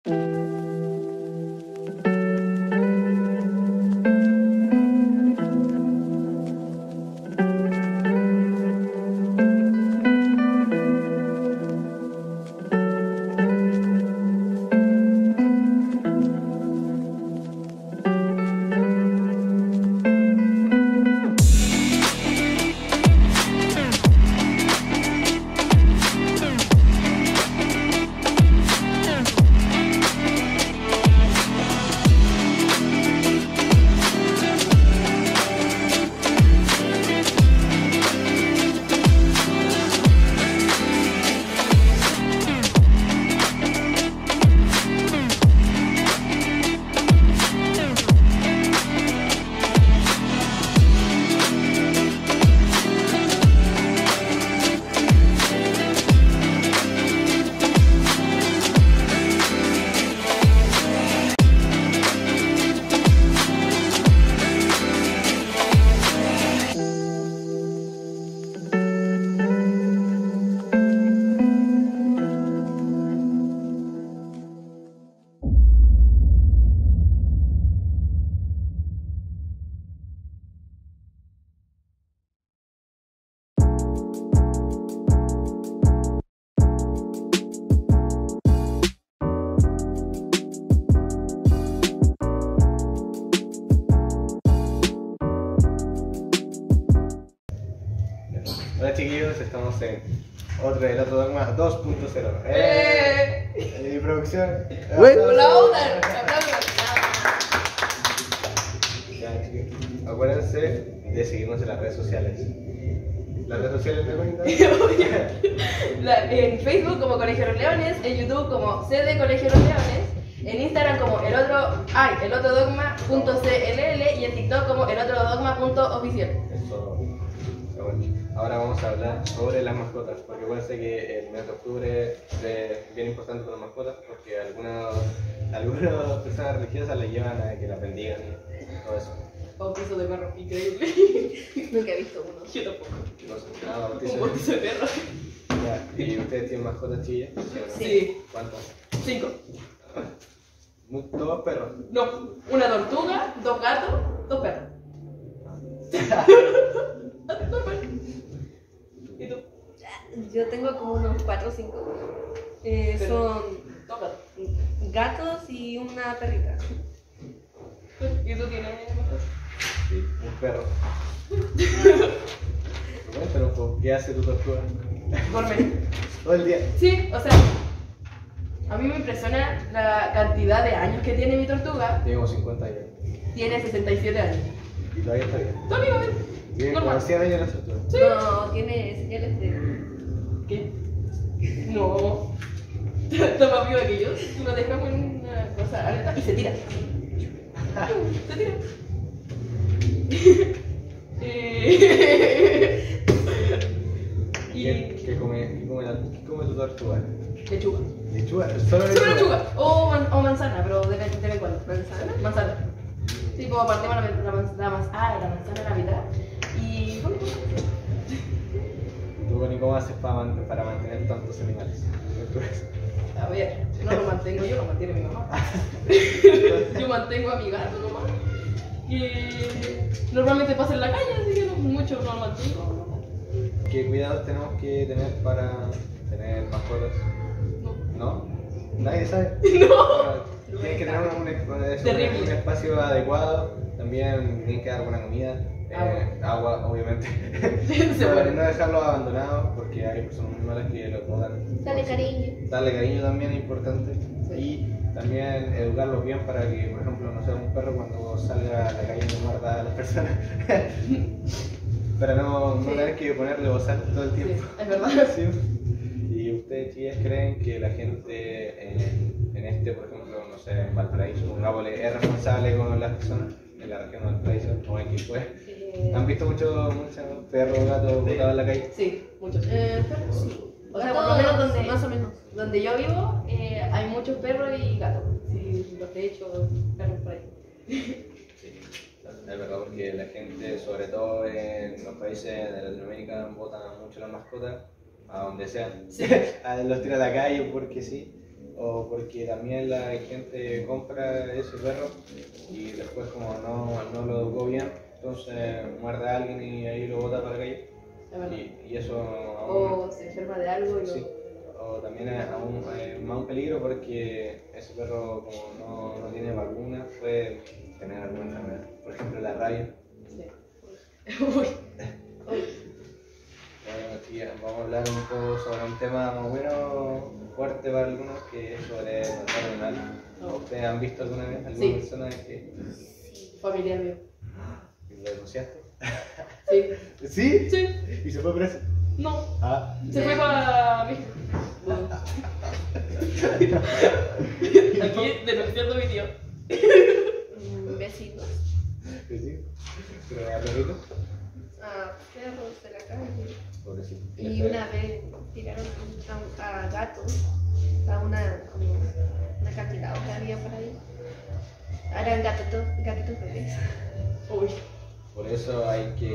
Hola chiquillos, estamos en el otro dogma 2.0. Mi producción. ¡Aplaudan! Ya, chiquillos. Acuérdense de seguirnos en las redes sociales. Las redes sociales de cuenta. En Facebook como Colegio Los Leones, en YouTube como CD Colegio Los Leones, en Instagram como elotrodogma.cll y en TikTok como elotrodogma.oficial. Eso. Bueno, ahora vamos a hablar sobre las mascotas, porque acuérdense que el mes de octubre es bien importante con las mascotas, porque algunas personas religiosas le llevan a que las bendigan y todo eso. Bautizo de perro, increíble. Nunca he visto uno. Yo tampoco. No sé, nada, bautizo Un bautizo de perro. Ya, ¿y ustedes tienen mascotas chillas? Sí. ¿Cuántas? 5. ¿Dos perros? No, una tortuga, 2 gatos, 2 perros. Normal. ¿Y tú? Yo tengo como unos 4 o 5. Son 2 gatos. gatos y una perrita. ¿Y tú tienes? Sí, un perro. Cuéntanos, ¿qué hace tu tortuga? Dormir. Todo el día. Sí, o sea, a mí me impresiona la cantidad de años que tiene mi tortuga. Tiene como 50 años. Tiene 67 años. Y todavía está bien. Todavía bien. Tiene como Normal. 100 años la tortuga. Sí. No, tiene señales de. ¿Qué? No. Está más viva que yo. Lo dejamos en una cosa alta y se tira. Se tira. ¿Qué come tu tortuga? Lechuga. ¿Lechuga? ¿Solo Solo lechuga. O manzana, pero de vez en cuando. Manzana. Sí, como partimos la manzana a la mitad. Y. ¿Tú, Connie, cómo haces para mantener tantos animales? A ver, no lo mantengo yo, lo mantiene mi mamá. Yo mantengo a mi gato nomás. Que normalmente pasa en la calle, así que mucho no lo mantengo. ¿Qué cuidados tenemos que tener para tener mascotas? No. ¿No? ¿Nadie sabe? No. Tienes que tener Terrible. un espacio adecuado, también tienes que dar buena comida, agua obviamente. No dejarlos abandonados porque hay personas muy malas que los botan. Dale cariño. Darle cariño también es importante. Y también educarlos bien para que, por ejemplo, no sea un perro cuando salga a la calle no muerda a las personas. Para no tener que ponerle bozal todo el tiempo. Es verdad. Sí. ¿Y ustedes, chicas, creen que la gente en por ejemplo, no sé, en Valparaíso, pongámosle, es responsable con las personas en la región de Valparaíso o en Quilpué? ¿Han visto muchos perros, gatos botados en la calle? Sí, muchos. Perros, sí. O sea, por lo Gatos, menos donde, más o menos. donde yo vivo, hay muchos perros y gatos. Sí, los he hecho perros por ahí. Sí, es verdad, porque la gente, sobre todo en los países de Latinoamérica, botan mucho las mascotas a donde sean. Sí. Los tira a la calle porque sí. o porque también la gente compra ese perro y después como no lo educó bien, entonces muerde a alguien y ahí lo bota para la calle. La verdad. Y eso O se enferma de algo y sí, o también es aún más un peligro porque ese perro como no tiene vacuna puede tener alguna enfermedad, por ejemplo la rabia. Sí. Uy. Bueno, tía, vamos a hablar un poco sobre un tema más bueno, fuerte para algunos, que es sobre maltrato animal. No. ¿Ustedes han visto alguna vez alguna Sí. persona que Familiar mío. lo denunciaste? Sí. ¿Sí? Sí. ¿Y se fue preso? No. Ah. Se fue para México. Aquí denunciando a mi tío. Vecinos. ¿Sí? ¿Pero a perrito? A perros de la calle. Pobrecito. Y una vez tiraron a gatos a como una cantidad que había por ahí. Eran gatitos bebés. Uy. Por eso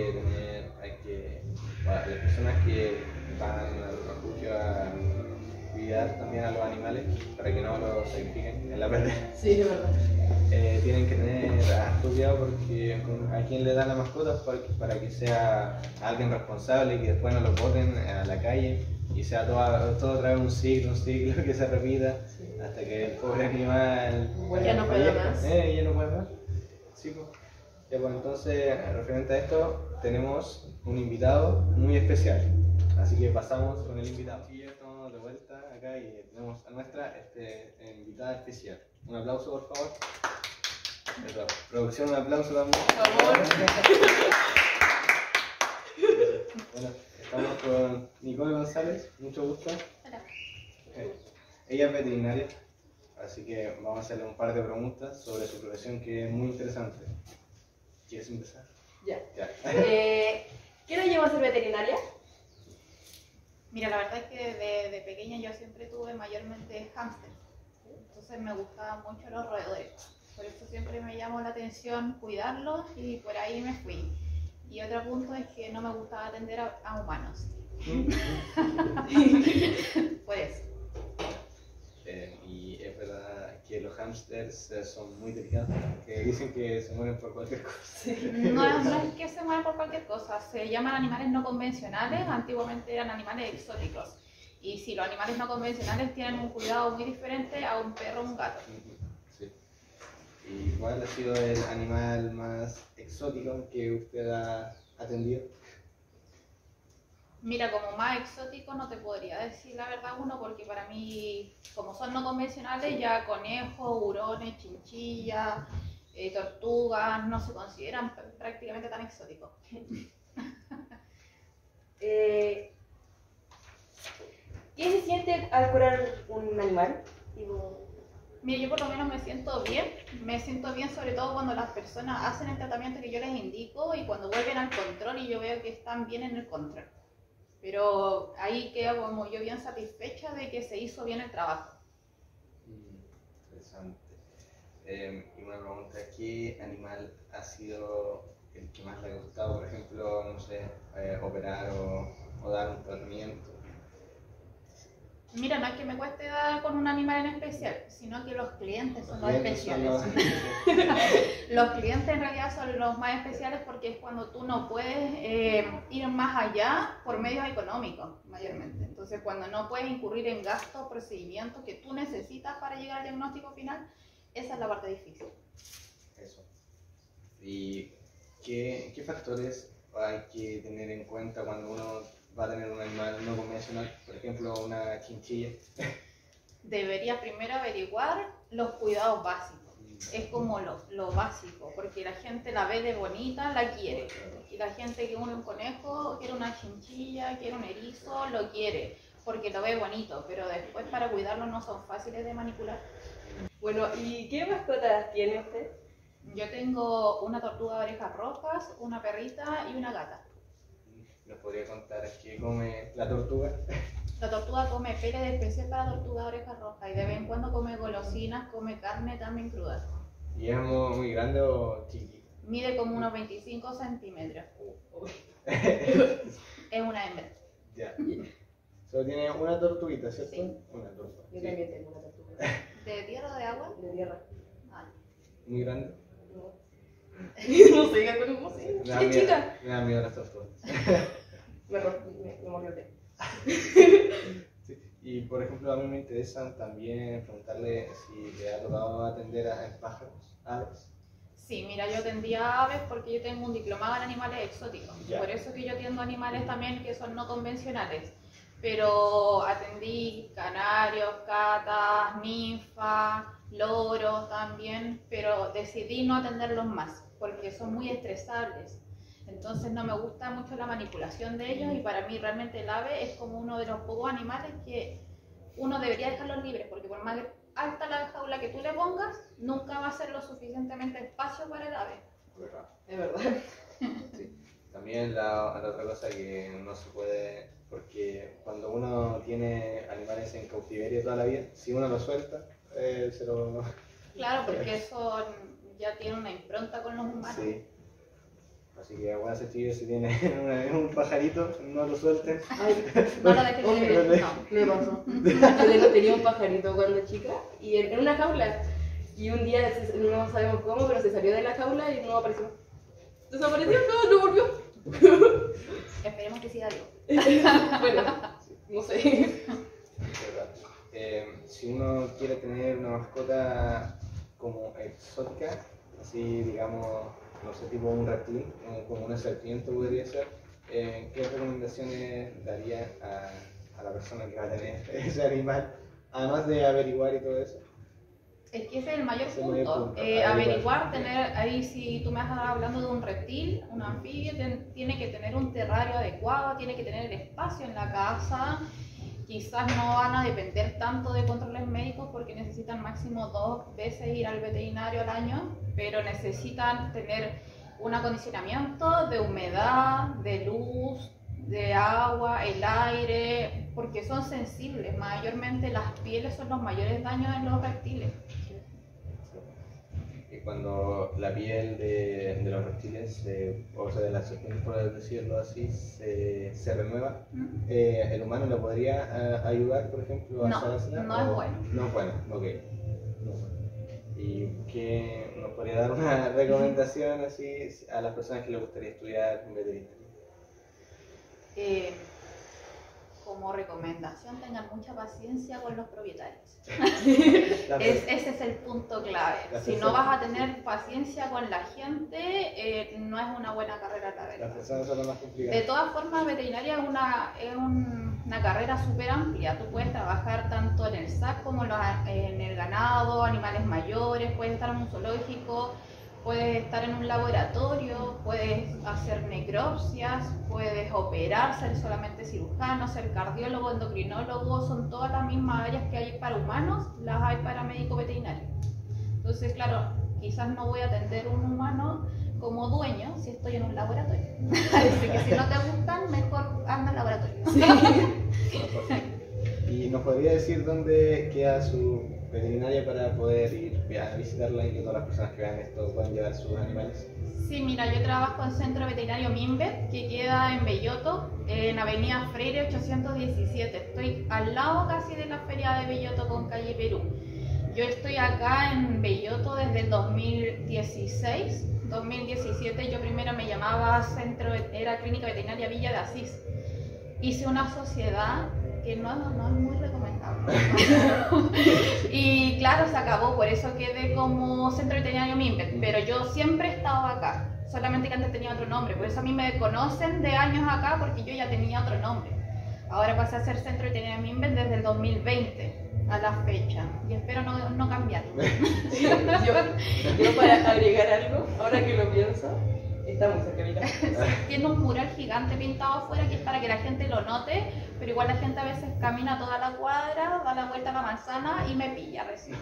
para las personas que van al refugio a cuidar también a los animales para que no los sacrifiquen en la pérdida. Sí, es verdad. Tienen que tener harto cuidado porque a quien le dan la mascota para que sea alguien responsable y que después no lo boten a la calle y sea todo otra vez un ciclo que se repita hasta que el pobre animal Ya no pueda fallezca. más. Ya no puede más. Sí, pues. Ya, pues entonces, referente a esto, tenemos un invitado muy especial. Así que pasamos con el invitado. Y ya estamos de vuelta acá y tenemos a nuestra invitada especial. Un aplauso, por favor. Eso. Producción, un aplauso también. Por favor. Bueno, estamos con Nicole González, mucho gusto. Hola. Ella es veterinaria, así que vamos a hacerle un par de preguntas sobre su profesión que es muy interesante. ¿Quieres empezar? Ya. Ya. ¿Qué la llevó a ser veterinaria? Mira, la verdad es que de pequeña yo siempre tuve mayormente hámster, entonces me gustaban mucho los roedores, por eso siempre me llamó la atención cuidarlos y por ahí me fui. Y otro punto es que no me gustaba atender a humanos. Por eso. Y es verdad que los hámsters son muy delicados, que dicen que se mueren por cualquier cosa. No es que se mueran por cualquier cosa, se llaman animales no convencionales, antiguamente eran animales exóticos. Y si los animales no convencionales tienen un cuidado muy diferente a un perro o un gato. Sí. ¿Y cuál ha sido el animal más exótico que usted ha atendido? Mira, como más exótico no te podría decir la verdad uno, porque para mí, como son no convencionales, ya conejos, hurones, chinchillas, tortugas, no se consideran prácticamente tan exóticos. ¿Qué se siente al curar un animal? Mira, yo por lo menos me siento bien sobre todo cuando las personas hacen el tratamiento que yo les indico y cuando vuelven al control y yo veo que están bien en el control. Pero ahí quedo como yo bien satisfecha de que se hizo bien el trabajo. Interesante. Y una pregunta, ¿qué animal ha sido el que más le ha costado, por ejemplo, no sé, operar o dar un tratamiento? Mira, no es que me cueste dar con un animal en especial, sino que los clientes son los especiales. Los clientes en realidad son los más especiales porque es cuando tú no puedes ir más allá por medios económicos, mayormente. Entonces, cuando no puedes incurrir en gastos, procedimientos que tú necesitas para llegar al diagnóstico final, esa es la parte difícil. Eso. ¿Y qué factores hay que tener en cuenta cuando uno va a tener un animal no convencional, por ejemplo una chinchilla? Debería primero averiguar los cuidados básicos. Es como lo básico, porque la gente la ve de bonita, la quiere. Y la gente que une un conejo, quiere una chinchilla, quiere un erizo, lo quiere, porque lo ve bonito, pero después para cuidarlo no son fáciles de manipular. Bueno, ¿y qué mascotas tiene usted? Yo tengo una tortuga de orejas rojas, una perrita y una gata. ¿Nos podría contar qué come la tortuga? La tortuga come pellets especial para tortuga de orejas rojas y de vez en cuando come golosinas, come carne también cruda. ¿Y es muy grande o chiquita? Mide como unos 25 centímetros. Es una hembra. Ya. Solo tiene una tortuguita, ¿cierto? Sí. Una tortuga. Yo Sí. también tengo una tortuga. ¿De tierra o de agua? De tierra. Ah, Muy grande. No. No sé, gato, ¿cómo se Me da llama? miedo- Chica. Me da miedo las tortugas. Me mordió el dedo. Sí. Y por ejemplo, a mí me interesan también preguntarle si le ha tocado atender a pájaros, aves. sí, mira, yo atendía a aves porque yo tengo un diplomado en animales exóticos. Ya. Por eso que yo atiendo animales también que son no convencionales. Pero atendí canarios, catas, ninfas, loros también, pero decidí no atenderlos más porque son muy estresables. Entonces no me gusta mucho la manipulación de ellos y para mí realmente el ave es como uno de los pocos animales que uno debería dejarlos libres porque por más alta la jaula que tú le pongas, nunca va a ser lo suficientemente espacio para el ave. ¿Verdad? Es verdad. Sí. También la otra cosa que no se puede, porque cuando uno tiene animales en cautiverio toda la vida, si uno lo suelta, se lo... Claro, porque eso ya tiene una impronta con los humanos. Sí. Así que aguántense chiquillos, si tienen un pajarito, no lo suelten. Ay, No lo dejes Hombre, libre, no. me pasó. Yo tenía un pajarito cuando chica y en una jaula. Y un día, no sabemos cómo, pero se salió de la jaula y no apareció. Desapareció, no volvió. Esperemos que siga vivo. Bueno, no sé. Es verdad. Si uno quiere tener una mascota como exótica, así digamos, no sé, tipo un reptil, como una serpiente podría ser, ¿qué recomendaciones daría a la persona que va a tener ese animal? Además de averiguar y todo eso. Es que ese es el mayor Ese es el mayor punto. punto. Averiguar, tener, ahí si tú me estás hablando de un reptil, un anfibio, tiene que tener un terrario adecuado, tiene que tener el espacio en la casa. Quizás no van a depender tanto de controles médicos porque necesitan máximo 2 veces ir al veterinario al año, pero necesitan tener un acondicionamiento de humedad, de luz, de agua, el aire, porque son sensibles. Mayormente las pieles son los mayores daños en los reptiles. Y cuando la piel de los reptiles, o sea, de las serpientes, por decirlo así, se renueva, ¿el humano lo podría ayudar, por ejemplo, a No, sacársela? no es ¿O bueno. No es bueno, ok. No es bueno. ¿Y qué nos podría dar una recomendación así a las personas que les gustaría estudiar veterinaria? Como recomendación, tengan mucha paciencia con los propietarios. La Ese es el punto clave. Las Si no personas- vas a tener paciencia con la gente, no es una buena carrera, la Las verdad. personas son las más De complicadas. todas formas, veterinaria es una carrera súper amplia. Tú puedes trabajar tanto en el SAC como en el ganado, animales mayores, puedes estar en un zoológico, puedes estar en un laboratorio, puedes hacer necropsias, puedes operar, ser solamente cirujano, ser cardiólogo, endocrinólogo, son todas las mismas áreas que hay para humanos, las hay para médico veterinario. Entonces, claro, quizás no voy a atender un humano como dueño si estoy en un laboratorio. Así que si no te gustan, mejor anda al laboratorio. ¿Y nos podría decir dónde queda su veterinaria para poder ir a visitarla y que todas las personas que vean esto puedan llevar sus animales? Sí, mira, yo trabajo en Centro Veterinario Mimbet, que queda en Belloto, en Avenida Freire 817. Estoy al lado casi de la feria de Belloto con calle Perú. Yo estoy acá en Belloto desde el 2016. 2017 yo primero me llamaba era Clínica Veterinaria Villa de Asís. Hice una sociedad que no es muy recomendable. Y claro, se acabó, por eso quedé como Centro Veterinario Mimbet, pero yo siempre he estado acá, solamente que antes tenía otro nombre, por eso a mí me conocen de años acá porque yo ya tenía otro nombre. Ahora pasé a ser Centro Veterinario Mimbet desde el 2020 a la fecha y espero no cambiarlo. Yo para agregar algo, ahora que lo pienso, está muy cerca de mi casa. Tiene un mural gigante pintado afuera que es para que la gente lo note, pero igual la gente a veces camina toda la cuadra, da la vuelta a la manzana y me pilla recién.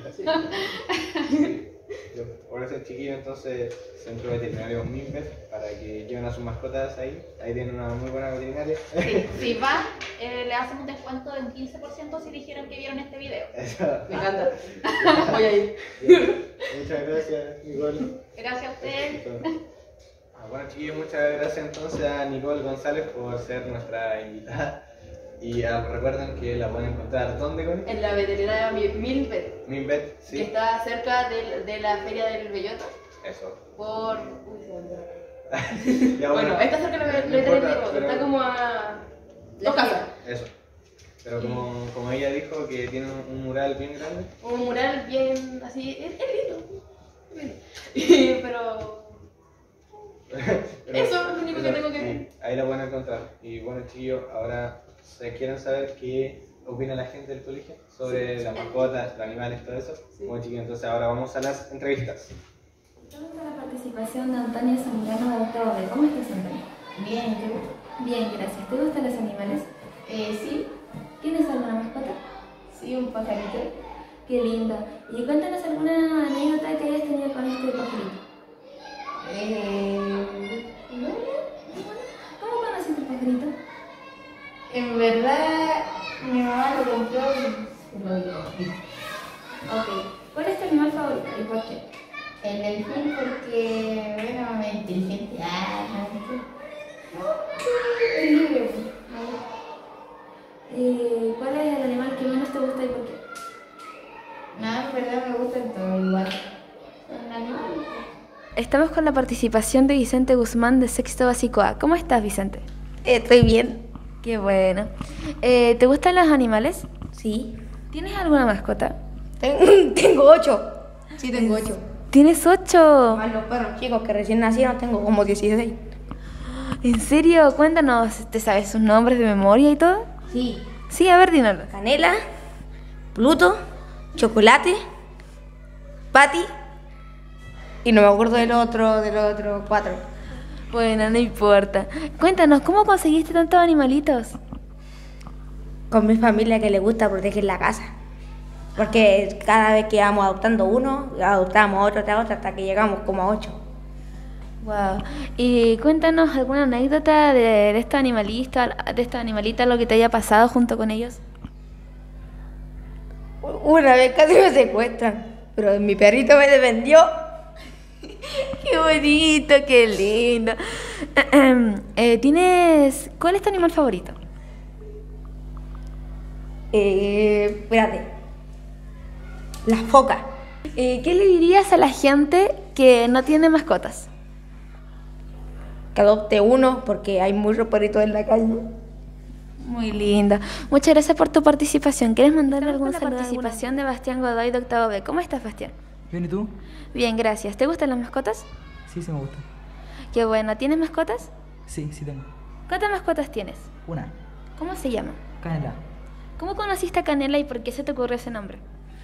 Por eso, chiquillo, entonces, Centro Veterinario Mimbet, para que lleven a sus mascotas ahí tienen una muy buena veterinaria. Sí, si van, le hacen un descuento de un 15% si dijeron que vieron este video. Eso. Me encanta. Voy a ir. Muchas gracias, Nicole. Gracias a ustedes. Bueno, chiquillos, muchas gracias entonces a Nicole González por ser nuestra invitada Y recuerden que la pueden encontrar ¿dónde, Connie? En la veterinaria Milvet, Milvet, que sí. está cerca de la feria del Bellota. Eso. Por. Uy, se me olvidó. Ya, Bueno, está cerca de la no veterinaria importa, Milvet, pero- está como a. Dos casas. Eso. Pero como ella dijo que tiene un mural bien grande. Un mural bien así. Es lindo. Es lindo. Pero. Eso es lo único que tengo que sí, ahí la pueden encontrar. Y bueno, chiquillos, ahora se quieren saber qué opina la gente del colegio sobre las mascotas, los animales, todo eso. Sí. Bueno, chiquillos, entonces ahora vamos a las entrevistas. Estamos con la participación de Antonio Zamorano de octavo B. ¿Cómo estás, Antonio? Bien, ¿y tú? Bien, gracias. ¿Te gustan los animales? Sí, ¿Tienes alguna mascota? sí, un pajarito. Qué lindo. Y cuéntanos alguna anécdota que hayas tenido con este pajarito. No, ¿Cómo conociste el pajarito? en verdad, mi mamá lo compró y lo dio. Ok. ¿Cuál es tu animal favorito y por qué? El delfín porque, bueno, es inteligente. Es libre. ¿Cuál es el animal que menos te gusta y por qué? Nada, en verdad me gustan todos igual. Son animales. Estamos con la participación de Vicente Guzmán de sexto básico A. ¿Cómo estás, Vicente? Estoy bien. Qué bueno. ¿Te gustan los animales? Sí. ¿Tienes alguna mascota? Tengo 8. Sí, tengo 8. ¿Tienes 8? Más los perros chicos que recién nacieron, tengo como 16. ¿En serio? Cuéntanos, ¿te sabes sus nombres de memoria y todo? Sí. Sí, a ver, dínoslo. Canela, Pluto, Chocolate, Patty y no me acuerdo del otro 4. Bueno, no importa. Cuéntanos, ¿cómo conseguiste tantos animalitos? Con mi familia que le gusta proteger la casa. Porque cada vez que vamos adoptando uno, adoptamos otro tras otro hasta que llegamos como a 8. Wow. Y cuéntanos alguna anécdota de estos animalitos, lo que te haya pasado junto con ellos. Una vez casi me secuestran, pero mi perrito me defendió. Qué bonito, qué lindo. ¿Cuál es tu animal favorito? Espérate. La foca. ¿Qué le dirías a la gente que no tiene mascotas? Que adopte uno porque hay muchos perritos en la calle. Muy linda. Muchas gracias por tu participación. ¿Quieres mandarle algún con la saludo? Participación de Bastián Godoy de octavo B. ¿Cómo estás, Bastián? Bien, ¿y tú? Bien, gracias. ¿Te gustan las mascotas? Sí, sí me gusta. Qué bueno. ¿Tienes mascotas? Sí, sí tengo. ¿Cuántas mascotas tienes? Una, ¿Cómo se llama? Canela. ¿Cómo conociste a Canela y por qué se te ocurrió ese nombre?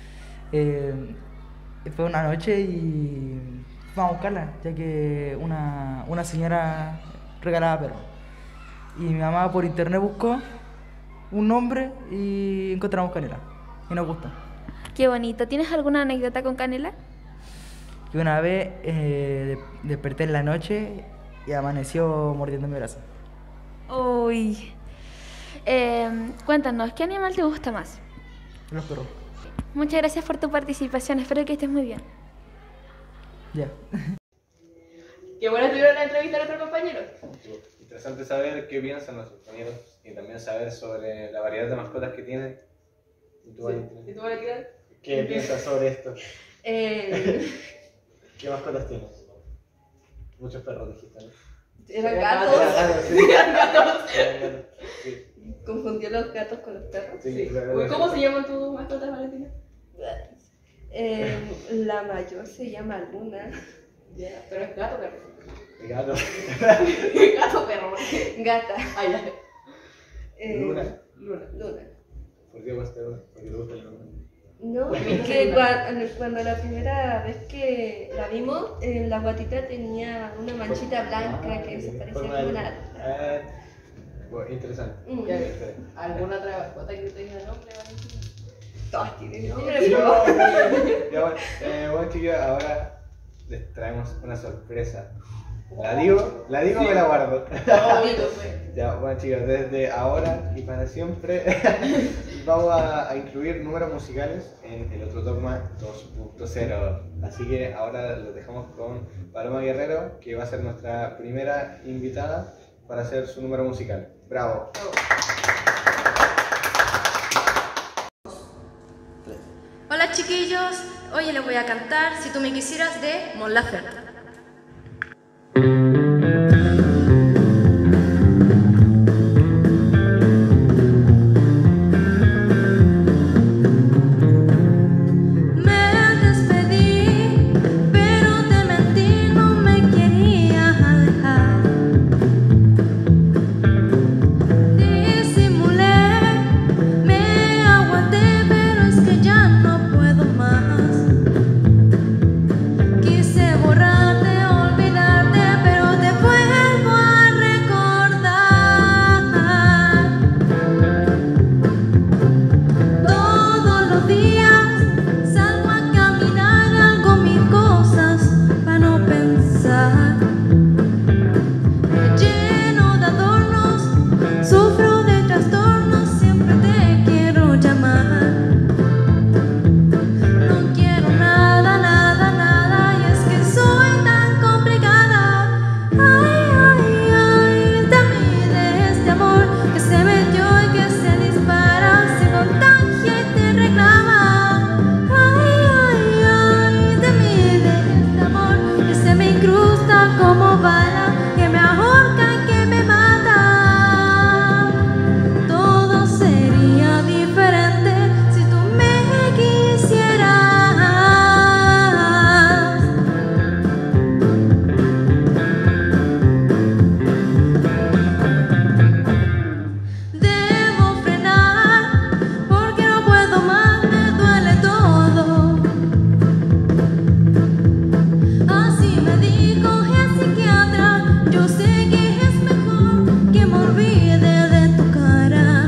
Fue una noche y fuimos a buscarla, ya que una señora regalaba perros. Y mi mamá por internet buscó un nombre y encontramos Canela. Y nos gustó. Qué bonito. ¿Tienes alguna anécdota con Canela? Y una vez desperté en la noche y amaneció mordiendo mi brazo. Uy. Cuéntanos, ¿qué animal te gusta más? Los perros. Muchas gracias por tu participación. Espero que estés muy bien. Ya. Qué bueno estuvieron la entrevista a nuestros compañeros. Interesante saber qué piensan nuestros compañeros y también saber sobre la variedad de mascotas que tienen. ¿Y tú, Valentina? ¿Y tú, Valentina? ¿Qué piensas sobre esto? Eh, ¿Qué mascotas tienes? Muchos perros dijiste, ¿no? Eran Eran gatos. gatos, sí. Eran gatos. Eran gatos, sí. Confundió los gatos con los perros. Sí, Uy, ¿cómo se llaman tus mascotas, Valentina? La mayor se llama Luna. Ya, pero es gato, perro. Gatos. Gato, perro. Gata. Ay, ya. Luna. Luna. ¿Por qué gusta Luna? Porque te gusta la luna. No, es que cuando la primera vez que la vimos, la guatita tenía una manchita blanca que se parecía Forma como de- una... Bueno, interesante. Mm. Ya, ¿alguna otra mascota que tenga nombre, Valentina? Todas tienen nombre, Sí, pero... ya, bueno, chicos, ahora les traemos una sorpresa. ¿La digo o me la guardo? Bonito, pues. Ya, bueno chicos, desde ahora y para siempre vamos a incluir números musicales en el otro dogma 2.0. Así que ahora los dejamos con Paloma Guerrero, que va a ser nuestra primera invitada para hacer su número musical. ¡Bravo! Bravo. chiquillos, hoy les voy a cantar Si tú me quisieras de Mon Laferte. Quise borrarte, olvidarte, pero te vuelvo a recordar. Todos los días salgo a caminar, hago mil cosas para no pensar. Lleno de adornos, sufro de trastornos, siempre te quiero llamar. No quiero nada, nada, nada, y es que soy tan complicada. Ay, ay, ay, de mí, de este amor que se metió y que se dispara, se contagia y te reclama. Ay, ay, ay, de mí, de este amor que se me incrusta como bala, que me ahorca y que me mata. Todo sería diferente si tú me quisieras. Debo frenar porque no puedo más, me duele todo. Así me dijo el psiquiatra, yo sé que es mejor que me olvide de tu cara.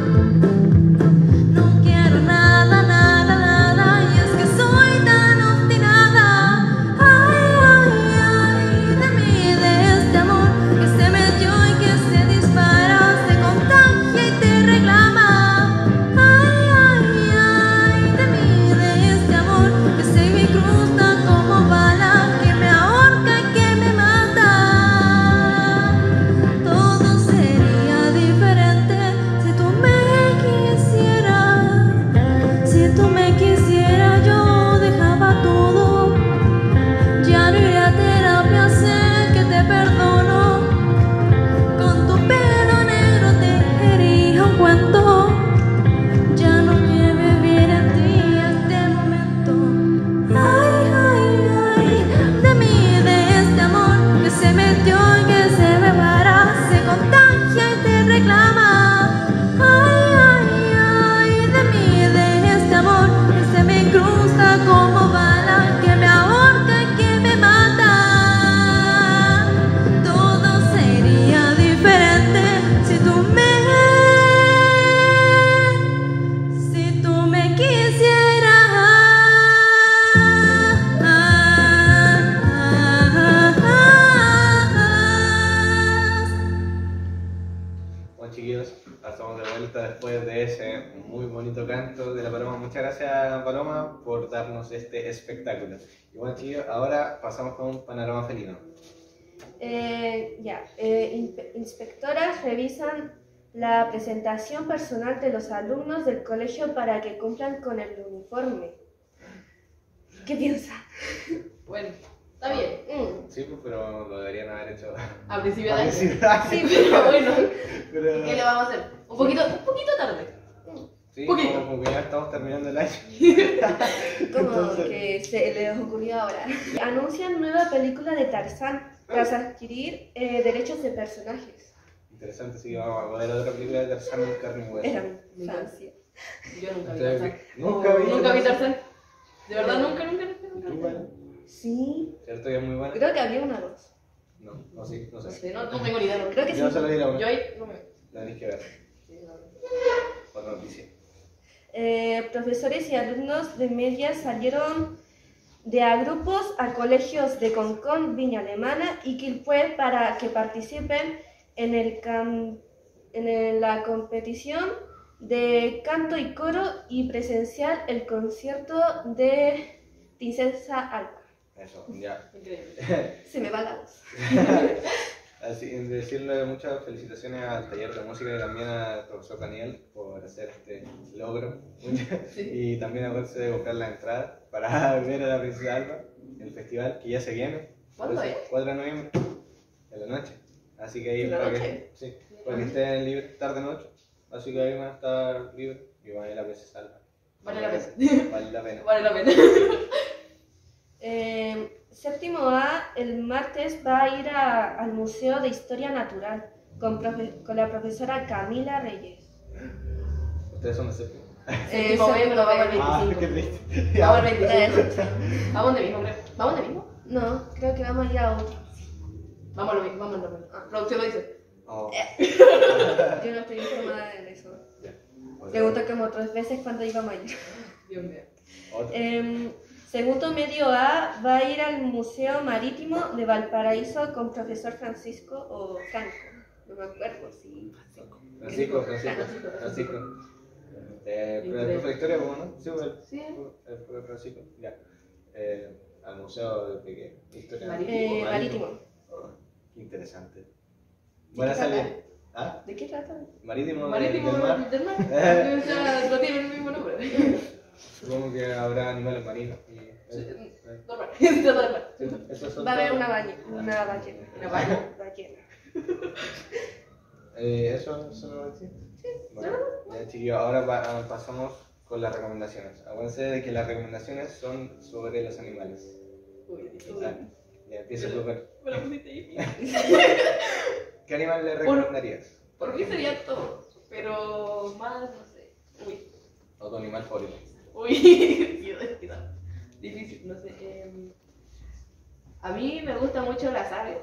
No quiero nada, nada, nada, y es que soy tan obstinada. Ay, ay, ay, de mí, de este amor que se metió y que se dispara, se contagia y te reclama. Ay, ay, ay, de mí, de este amor que se me incrusta como bala, que me ahorca y que me mata. Todo sería diferente si tú me quisieras. Si tú me quisieras, yo dejaba todo. Ya no iré a terapia, sé que te perdono. Con tu pelo negro te haría un cuento. Ya no lleve bien a ti este momento. Ay, ay, ay, de mí, de este amor que se metió y que se repara, se contagia y te reclama. Ay, ay, ay, de mí, de este amor que se me incrusta como bala, que me ahorca y que me mata. Todo sería diferente si tú me quisieras. Bueno, chiquillos, estamos de vuelta después de ese muy bonito canto de la Paloma. Muchas gracias, Paloma, por darnos este espectáculo. Y bueno, chiquillos, ahora pasamos con un panorama felino. Inspectoras revisan la presentación personal de los alumnos del colegio para que cumplan con el uniforme. ¿Qué piensan? Bueno, está bien. Sí, pues, pero lo deberían haber hecho A principio de a año. principio de año. Sí, pero bueno. Pero- ¿Qué le vamos a hacer? Un poquito tarde. Sí, Poquito. como que ya estamos terminando el año. Como Entonces- que se les ocurrió ahora. Anuncian nueva película de Tarzán tras adquirir derechos de personajes. Interesante, sí, vamos a ver otra película de Tarzán en carne y hueso. Eran Francia. Yo nunca vi Ustedes Tarzán. nunca vi Tarzán. De verdad, nunca. Igual, Sí, ¿cierto que es muy buena? creo que había una dos. No, sí, no No sé. sé, no tengo ni idea. Creo que Yo no sí. se lo diré a uno. Yo ahí no me... La tenéis que ver. Otra noticia. Profesores y alumnos de media salieron de a grupos a colegios de Concón, Viña Alemana y Quilpué para que participen en la competición de canto y coro y presenciar el concierto de Princesa Alba. Eso, ya. Increíble. Se me va la voz. así, decirle muchas felicitaciones al taller de música y también al profesor Daniel por hacer este logro. Y también acuérdense de comprar la entrada para ver a la Princesa Alba, el festival que ya se viene. ¿Cuándo es? 4 de noviembre, en la noche. Así que ahí ¿En la para noche? que, sí, para que estén libres tarde-noche. Así que ahí van a estar libres y van a ir a la Princesa Alba. Vale la pena. Vale la pena. Vale la pena. Séptimo A, el martes va a ir al Museo de Historia Natural con la profesora Camila Reyes. ¿Ustedes son de séptimo? Séptimo B, pero vamos al 25. Ah, qué triste. Vamos al 25. ¿Vamos de mismo, creo? ¿Vamos de mismo? No, creo que vamos a ir a otro. Vamos a lo mismo, vamos a lo mismo. Producción lo dice. Oh. Yo no estoy informada de eso. Ya. Pregunto como 3 veces cuándo íbamos a ir. Dios mío. Otro. Segundo medio A va a ir al Museo Marítimo de Valparaíso con profesor Francisco o Franco. No me acuerdo, sí. Francisco. El profe de historia, ¿cómo no? Sí, Sí. el profe Francisco. Ya. Al museo de qué? Historia. Marítimo. Oh, qué interesante. ¿De Buena qué salida. trata? ¿Ah? ¿De qué trata? Marítimo, Marítimo del mar. del mar. O sea, no tiene el mismo nombre. Supongo que habrá animales marinos. Normal. Normal. Esos son Va a haber todos. una ballena. ¿Una ballena? Ballena. ¿Eso no lo decís? Sí. Bueno, ya chiquillos, ahora pasamos con las recomendaciones. Acuérdense de que las recomendaciones son sobre los animales. Uy, difícil. Ya empieza tu ver. Me lo pusiste difícil. ¿Qué animal le recomendarías? Por mí sería todo, pero más, no sé. Uy. ¿O tu animal favorito? Uy, difícil, no sé. A mí me gusta mucho las aves,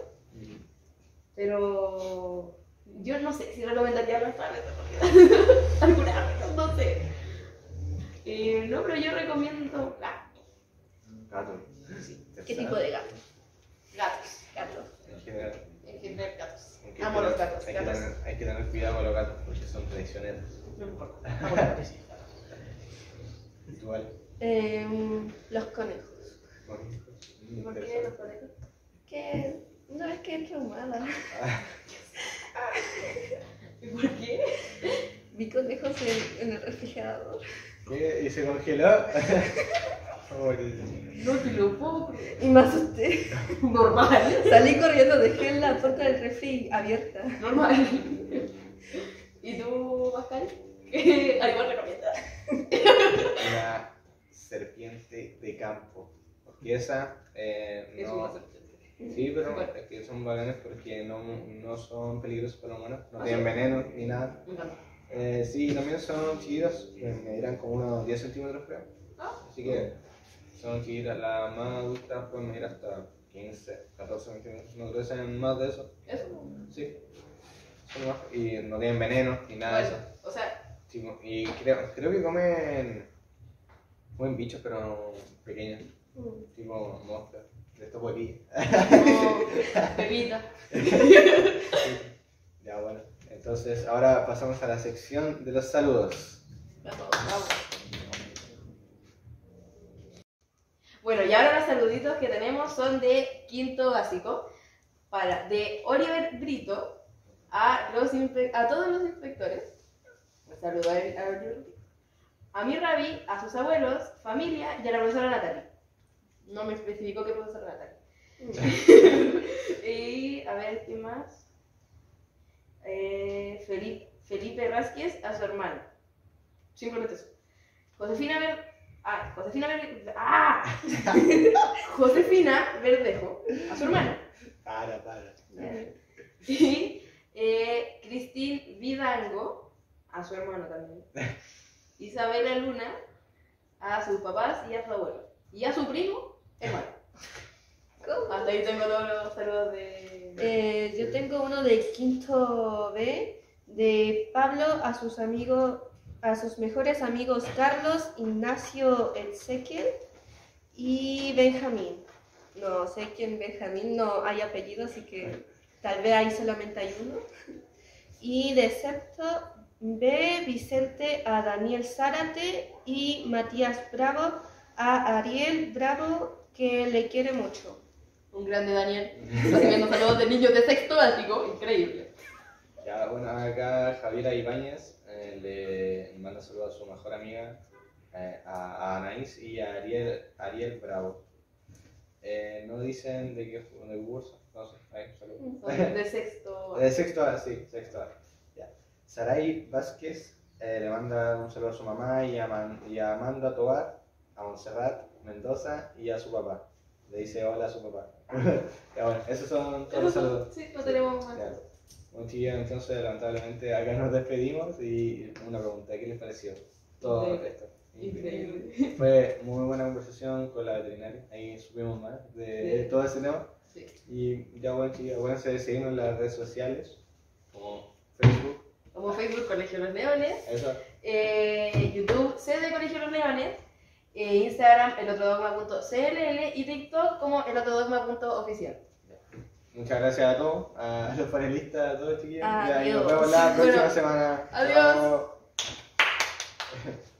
pero yo no sé si recomendaría las aves, algunas aves, no sé. No, pero yo recomiendo gatos. Gato. ¿Qué tipo de gato? Gatos. Gato. En general. En general, gatos. Hay que Amo tener- los gatos. Hay que tener cuidado con los gatos porque son traicioneros. No me importa. Amo los gatos. Igual. Los conejos. ¿Y por qué los conejos? Que no es que es humana. ¿Y por qué? Vi conejos en el refrigerador. ¿Qué? ¿Y se congeló? No te lo puedo creer. Y me asusté. Normal. Salí corriendo, dejé la puerta del refri abierta. Normal. ¿Y tú, Pascal? ¿Qué animal recomiendas? Una serpiente de campo. Porque esa Es no. una serpiente. Sí, pero Bueno. es que son bacanes porque no son peligrosos para los humanos, no tienen veneno ni nada. Me encanta. Sí, también son chiquitas, medirán como unos 10 centímetros creo. Ah. Así que son chiquitas, las más adultas pueden medir hasta 15, 14 centímetros, no crecen más de eso. Eso. Sí, son más, y no tienen veneno ni nada de eso. Bueno, o sea, Sí, y creo que comen bichos pero pequeños, tipo moscas, de estos huequillos. como Pepita. Ya bueno, entonces ahora pasamos a la sección de los saludos. Vamos, vamos. Bueno, y ahora los saluditos que tenemos son de quinto básico, de Oliver Brito a todos los inspectores. Un saludo a Oliver Brito. A mi Rabi, a sus abuelos, familia y a la profesora Natalie. No me especificó qué profesora Natalie. Y a ver, ¿qué más? Felipe Vázquez a su hermano. Simplemente eso. Josefina Verdejo a su hermana. Para. Y Cristín Vidango a su hermano también. Isabela Luna a sus papás y a su abuelo. Y a su primo, hermano. Hasta ahí tengo todos los saludos de... Yo tengo uno de quinto B, de Pablo a sus amigos, a sus mejores amigos Carlos, Ignacio, Ezequiel y Benjamín. No sé quién Benjamín, no hay apellido, así que tal vez ahí solamente hay uno. Y de sexto B, Vicente a Daniel Zárate y Matías Bravo a Ariel Bravo, que le quiere mucho. Un grande Daniel. Recibiendo saludos de niños de sexto básico. Increíble. Ya, bueno, acá Javiera Ibáñez le manda saludos a su mejor amiga, a Anaís y a Ariel Bravo. No dicen de qué curso, no sé, ahí, saludos. De sexto. De sexto A, sí, sexto A. Ya. Saray Vázquez le manda un saludo a su mamá y a Amanda Tobar, a Montserrat Mendoza y a su papá. Le dice hola a su papá. Ya, bueno, esos son todos los saludos. Sí, no tenemos más. Ya. Bueno, chiquillos, entonces lamentablemente acá nos despedimos y una pregunta, ¿qué les pareció todo esto? Increíble. Fue muy buena conversación con la veterinaria, ahí supimos más de todo ese tema. Sí. Y ya bueno, chicos, acuérdense de seguirnos en las redes sociales, como Facebook. Como Facebook Colegio Los Leones, Eso. YouTube sede Colegio Los Leones, Instagram elotrodogma.cll y TikTok como elotrodogma.oficial. Muchas gracias a todos, a los panelistas, a todos chiquillos. Y Adiós. nos vemos la próxima Bueno, semana. adiós. Chao.